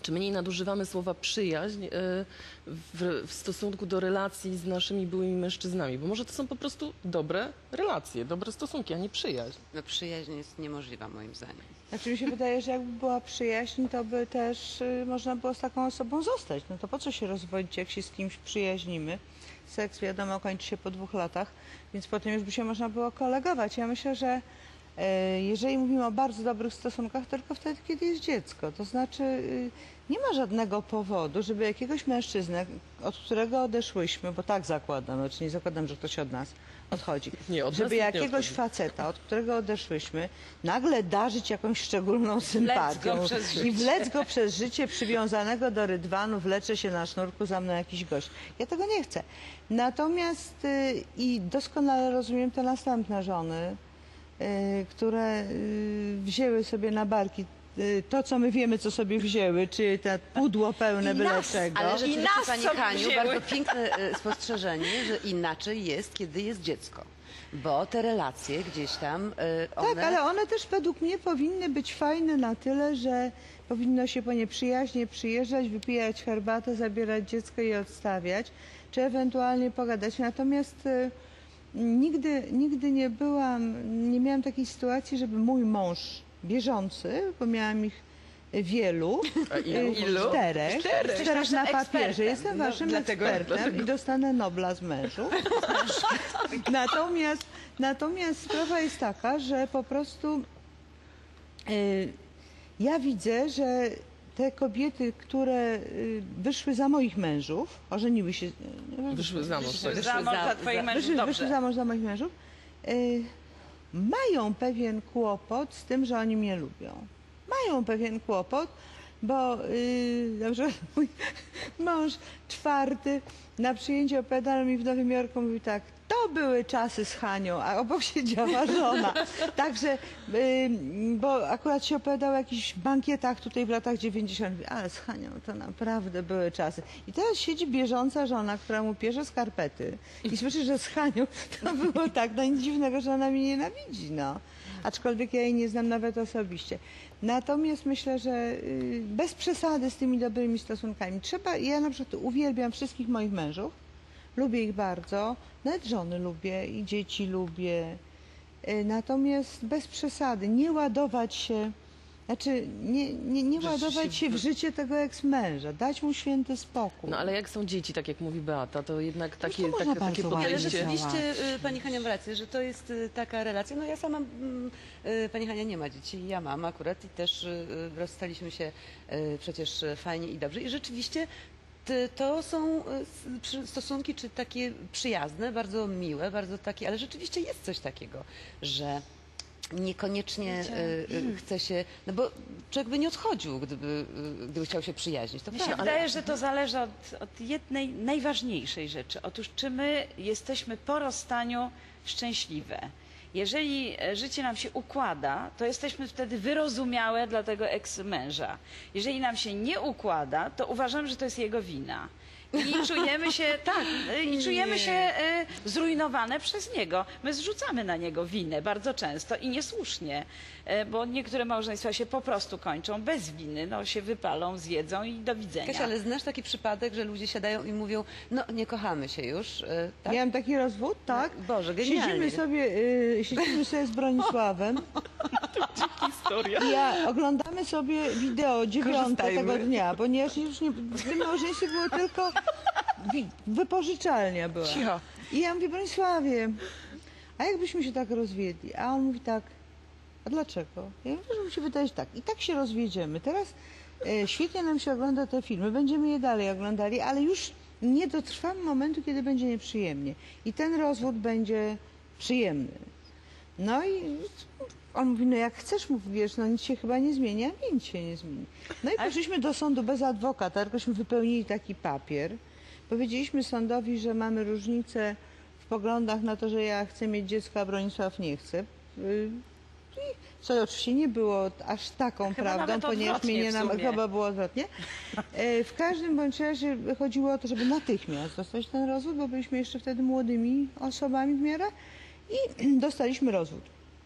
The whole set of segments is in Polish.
czy mniej nadużywamy słowa przyjaźń w stosunku do relacji z naszymi byłymi mężczyznami? Bo może to są po prostu dobre relacje, dobre stosunki, a nie przyjaźń. No, przyjaźń jest niemożliwa moim zdaniem. Znaczy mi się wydaje, że jakby była przyjaźń, to by też można było z taką osobą zostać. No to po co się rozwodzić, jak się z kimś przyjaźnimy? Seks, wiadomo, kończy się po 2 latach, więc potem już by się można było kolegować. Ja myślę, że jeżeli mówimy o bardzo dobrych stosunkach, to tylko wtedy, kiedy jest dziecko. To znaczy nie ma żadnego powodu, żeby jakiegoś mężczyznę, od którego odeszłyśmy, bo tak zakładam, znaczy nie zakładam, że ktoś od nas odchodzi, Nie, od nas żeby nikt nie jakiegoś odchodzi. faceta, od którego odeszłyśmy, nagle darzyć jakąś szczególną sympatią i wlec go przez życie przywiązanego do rydwanu, wlecze się na sznurku za mną jakiś gość. Ja tego nie chcę. Natomiast i doskonale rozumiem te następne żony, które wzięły sobie na barki to, co my wiemy, co sobie wzięły, czy te pudło pełne byle czego. Ale rzeczywiście, nas Pani sobie Haniu, wzięły. bardzo piękne spostrzeżenie, że inaczej jest, kiedy jest dziecko. Bo te relacje gdzieś tam, one... Tak, ale one też według mnie powinny być fajne na tyle, że powinno się po nie przyjaźnie przyjeżdżać, wypijać herbatę, zabierać dziecko i odstawiać, czy ewentualnie pogadać. Natomiast nigdy nie miałam takiej sytuacji, żeby mój mąż bieżący, bo miałam ich wielu, ilu? 4 na papierze. ekspertem. Jestem waszym ekspertem i dostanę Nobla z mężów. Natomiast sprawa jest taka, że po prostu ja widzę, że te kobiety, które wyszły za moich mężów, ożeniły się, Wyszły za mąż. tak. Za twoich mężów, wyszły za mąż za moich mężów, mają pewien kłopot z tym, że oni mnie lubią. Mają pewien kłopot, bo na przykład mój mąż 4 na przyjęciu opowiadał mi w Nowym Jorku, mówi tak: to były czasy z Hanią, a obok siedziała żona. Także, bo akurat się opowiadał o jakichś bankietach tutaj w latach 90. Mówi, ale z Hanią to naprawdę były czasy. I teraz siedzi bieżąca żona, która mu pierze skarpety i słyszy, że z Hanią to było tak, no nic dziwnego, że ona mnie nienawidzi, no. Aczkolwiek ja jej nie znam nawet osobiście. Natomiast myślę, że bez przesady z tymi dobrymi stosunkami. Ja na przykład uwielbiam wszystkich moich mężów, lubię ich bardzo, nawet żony lubię i dzieci lubię. Natomiast bez przesady, nie ładować się, znaczy nie ładować się w życie tego eks-męża, dać mu święty spokój. No ale jak są dzieci, tak jak mówi Beata, to jednak takie można bardzo takie ładnie Ale podejście. rzeczywiście Pani Hania ma rację, że to jest taka relacja. No ja sama, Pani Hania nie ma dzieci, ja mam akurat i też rozstaliśmy się przecież fajnie i dobrze. I rzeczywiście to są stosunki, czy takie przyjazne, bardzo miłe, bardzo takie, ale rzeczywiście jest coś takiego, że niekoniecznie chce się, no bo człowiek by nie odchodził, gdyby chciał się przyjaźnić. To Mi się prawda. wydaje, że to zależy od jednej najważniejszej rzeczy. Otóż czy my jesteśmy po rozstaniu szczęśliwe? Jeżeli życie nam się układa, to jesteśmy wtedy wyrozumiałe dla tego eks-męża. Jeżeli nam się nie układa, to uważamy, że to jest jego wina. I czujemy się, zrujnowane przez niego. My zrzucamy na niego winę bardzo często i niesłusznie, bo niektóre małżeństwa się po prostu kończą bez winy, no się wypalą, zjedzą i do widzenia. Kasia, ale znasz taki przypadek, że ludzie siadają i mówią, no nie kochamy się już, tak? Miałem taki rozwód, tak? Boże, genialnie. Siedzimy sobie z Bronisławem. Historia. I oglądamy sobie wideo 9 Korzystajmy. tego dnia, ponieważ już nie, w tym małżeństwie było tylko wypożyczalnia była. Cicho. I ja mówię, Bronisławie, a jakbyśmy się tak rozwiedli? A on mówi tak, a dlaczego? Ja mówię, że mi się wydaje, że tak. I tak się rozwiedziemy. Teraz świetnie nam się ogląda te filmy, będziemy je dalej oglądali, ale już nie dotrwamy momentu, kiedy będzie nieprzyjemnie. I ten rozwód będzie przyjemny. No i on mówi, no jak chcesz, mówi, wiesz, no nic się chyba nie zmieni, a nic się nie zmieni. No i poszliśmy do sądu bez adwokata, tylkośmy wypełnili taki papier. Powiedzieliśmy sądowi, że mamy różnicę w poglądach na to, że ja chcę mieć dziecko, a Bronisław nie chce. Co oczywiście nie było aż taką prawdą, nawet ponieważ odwrotnie mnie w sumie. chyba było odwrotnie. W każdym bądź razie chodziło o to, żeby natychmiast dostać ten rozwód, bo byliśmy jeszcze wtedy młodymi osobami w miarę i dostaliśmy rozwód.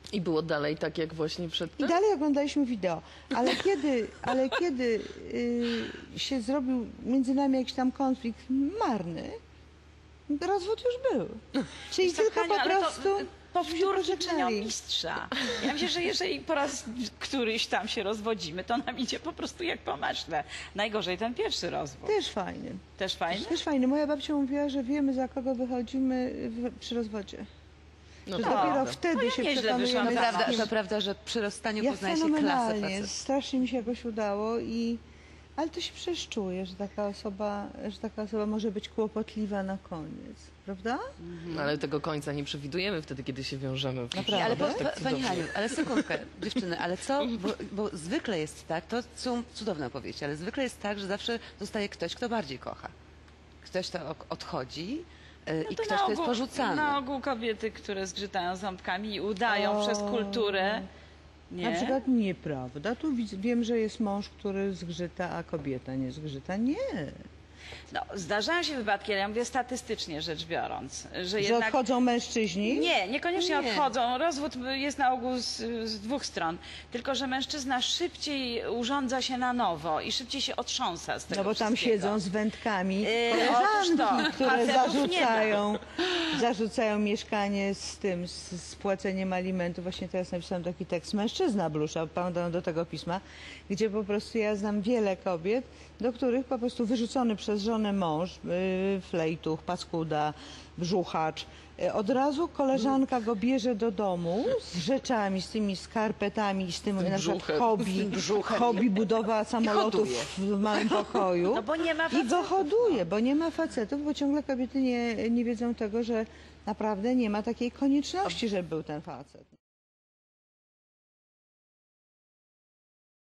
I było dalej tak, jak właśnie I przedtem? dalej oglądaliśmy wideo. Ale kiedy się zrobił między nami jakiś tam konflikt marny, rozwód już był. Czyli Wiesz co, tylko Hania, po ale to, prostu powtórki czynią pożegnali. mistrza. Ja myślę, że jeżeli po raz któryś tam się rozwodzimy, to nam idzie po prostu jak po maśle. Najgorzej ten pierwszy rozwód. Też fajny. Też fajny? Też fajny. Moja babcia mówiła, że wiemy, za kogo wychodzimy przy rozwodzie. No Że to dopiero prawda. wtedy To ja się nieźle przekonujemy, wyszłam z za mąż. kim. To prawda, że przy rozstaniu Ja poznaje się klasę fenomenalnie. facetów. Strasznie mi się jakoś udało ale to się przecież czuje, że taka osoba może być kłopotliwa na koniec, prawda? No, ale tego końca nie przewidujemy wtedy, kiedy się wiążemy. w Naprawdę? Ale tak Pani cudownie. Haniu, ale sekundkę, dziewczyny, ale co, bo zwykle jest tak, to są cudowne opowieści, ale zwykle jest tak, że zawsze zostaje ktoś, kto bardziej kocha. Ktoś, kto odchodzi i To ktoś, kto jest porzucany. Na ogół kobiety, które zgrzytają ząbkami i udają przez kulturę. Nie? Na przykład nieprawda. Tu wiem, że jest mąż, który zgrzyta, a kobieta nie zgrzyta. Nie. No, zdarzają się wypadki, ale ja mówię statystycznie rzecz biorąc, że Że jednak... odchodzą mężczyźni? Nie, niekoniecznie Nie. odchodzą. Rozwód jest na ogół z dwóch stron. Tylko, że mężczyzna szybciej urządza się na nowo i szybciej się otrząsa z tego No bo tam wszystkiego. siedzą z wędkami otóż to, koleżanki, które facetów nie zarzucają mieszkanie z płaceniem alimentów. Właśnie teraz napisałam taki tekst Mężczyzna blusza, pamiętam do tego pisma, gdzie po prostu ja znam wiele kobiet, do których po prostu wyrzucony przez żonę mąż, flejtuch, paskuda, brzuchacz, od razu koleżanka go bierze do domu z rzeczami, z tymi skarpetami, z tym na przykład brzuchem. hobby budowa samolotów hoduje. w małym pokoju. No bo nie ma I go facetów, hoduje, bo nie ma facetów, bo ciągle kobiety nie wiedzą tego, że naprawdę nie ma takiej konieczności, żeby był ten facet.